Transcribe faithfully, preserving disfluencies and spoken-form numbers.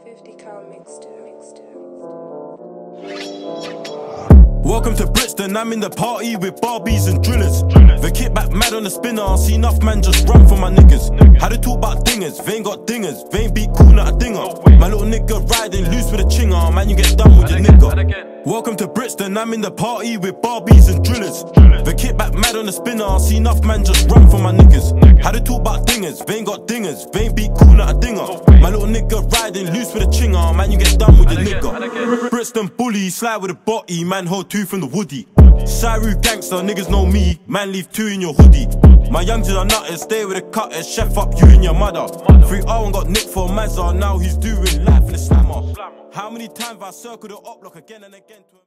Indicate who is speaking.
Speaker 1: fifty cal mixed it, mixed it.
Speaker 2: Welcome to Brixton, I'm in the party with Barbies and drillers. The kickback mad on the spinner, I see enough man just run for my niggas. How they talk about dingers, they ain't got dingers, they ain't beat cool, not a dinger. My little nigga riding loose with a chinger, man you get done with your nigga. Welcome to Brixton, I'm in the party with Barbies and drillers. The kickback mad on the spinner, I see enough man just run for my niggas. How they talk about dingers, they ain't got dingers, they ain't beat cool, not a dinger. My little nigga riding loose with a chinger, man you get done with your nigga. Brixton bully, slide with a body, man hold two from the woody. Cyru gangster, niggas know me, man leave two in your hoodie. My youngsters are nutters, stay with the cutters, chef up you and your mother. three oh one got nicked for a Mazda, now he's doing life in the slammer. How many times have I circled the up block again and again to